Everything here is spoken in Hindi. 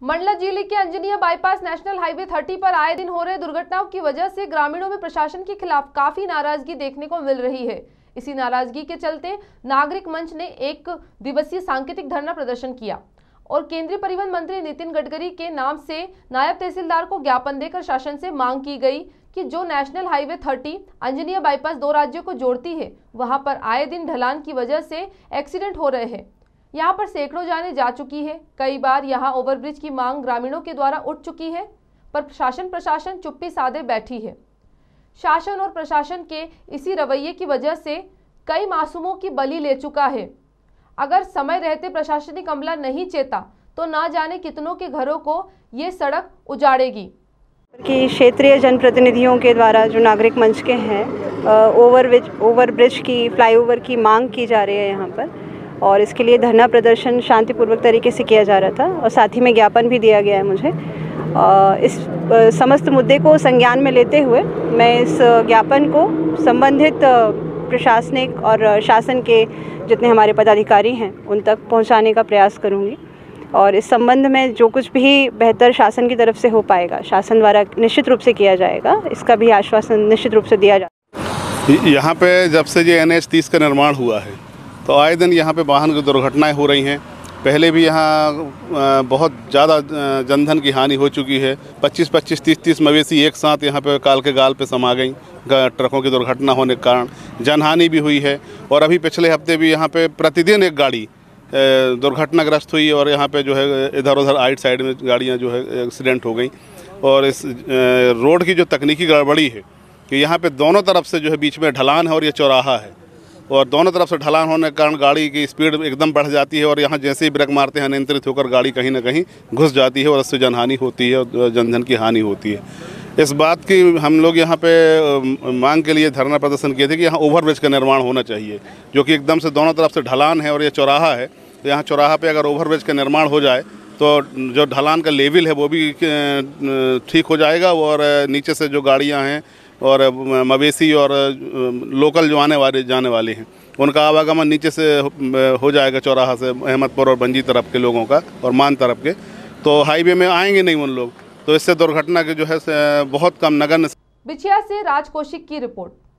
मंडला जिले के अंजनिया बाईपास नेशनल हाईवे 30 पर आए दिन हो रहे दुर्घटनाओं की वजह से ग्रामीणों में प्रशासन के खिलाफ काफी नाराजगी देखने को मिल रही है। इसी नाराजगी के चलते नागरिक मंच ने एक दिवसीय सांकेतिक धरना प्रदर्शन किया और केंद्रीय परिवहन मंत्री नितिन गडकरी के नाम से नायब तहसीलदार को ज्ञापन देकर शासन से मांग की गई कि जो नेशनल हाईवे 30 अंजनिया बाईपास दो राज्यों को जोड़ती है, वहां पर आए दिन ढलान की वजह से एक्सीडेंट हो रहे हैं। यहाँ पर सैकड़ों जानें जा चुकी है। कई बार यहाँ ओवरब्रिज की मांग ग्रामीणों के द्वारा उठ चुकी है, पर प्रशासन चुप्पी साधे बैठी है। शासन और प्रशासन के इसी रवैये की वजह से कई मासूमों की बलि ले चुका है। अगर समय रहते प्रशासनिक अमला नहीं चेता तो ना जाने कितनों के घरों को ये सड़क उजाड़ेगी। कि क्षेत्रीय जनप्रतिनिधियों के द्वारा जो नागरिक मंच के हैं ओवरब्रिज की फ्लाईओवर की मांग की जा रही है यहाँ पर, और इसके लिए धरना प्रदर्शन शांतिपूर्वक तरीके से किया जा रहा था और साथ ही में ज्ञापन भी दिया गया है मुझे। इस समस्त मुद्दे को संज्ञान में लेते हुए मैं इस ज्ञापन को संबंधित प्रशासनिक और शासन के जितने हमारे पदाधिकारी हैं उन तक पहुंचाने का प्रयास करूंगी, और इस संबंध में जो कुछ भी बेहतर शासन की तरफ से हो पाएगा शासन द्वारा निश्चित रूप से किया जाएगा। इसका भी आश्वासन निश्चित रूप से दिया जाएगा। यहाँ पे जब से ये NH 30 का निर्माण हुआ है तो आए दिन यहाँ पे वाहन की दुर्घटनाएं हो रही हैं। पहले भी यहाँ बहुत ज़्यादा जनधन की हानि हो चुकी है। 25-25, 30-30 मवेशी एक साथ यहाँ पे काल के गाल पे समा गई ट्रकों की दुर्घटना होने के कारण जनहानि भी हुई है। और अभी पिछले हफ्ते भी यहाँ पे प्रतिदिन एक गाड़ी दुर्घटनाग्रस्त हुई और यहाँ पे जो है इधर उधर आइट साइड में गाड़ियाँ जो है एक्सीडेंट हो गई। और इस रोड की जो तकनीकी गड़बड़ी है कि यहाँ पे दोनों तरफ से जो है बीच में ढलान है और ये चौराहा है, और दोनों तरफ से ढलान होने के कारण गाड़ी की स्पीड एकदम बढ़ जाती है और यहाँ जैसे ही ब्रेक मारते हैं नियंत्रित होकर गाड़ी कहीं ना कहीं घुस जाती है और उससे जनहानि होती है और जनधन की हानि होती है। इस बात की हम लोग यहाँ पे मांग के लिए धरना प्रदर्शन किए थे कि यहाँ ओवरब्रिज का निर्माण होना चाहिए, जो कि एकदम से दोनों तरफ से ढलान है और ये चौराहा है। तो यहाँ चौराहा पे अगर ओवरब्रिज का निर्माण हो जाए तो जो ढलान का लेवल है वो भी ठीक हो जाएगा और नीचे से जो गाड़ियाँ हैं और मवेशी और लोकल जो जाने वाले हैं उनका आवागमन नीचे से हो जाएगा चौराहा से अहमदपुर और बंजी तरफ के लोगों का और मान तरफ के, तो हाईवे में आएंगे नहीं उन लोग, तो इससे दुर्घटना के जो है बहुत कम नगण्य। बिछिया से राज कौशिक की रिपोर्ट।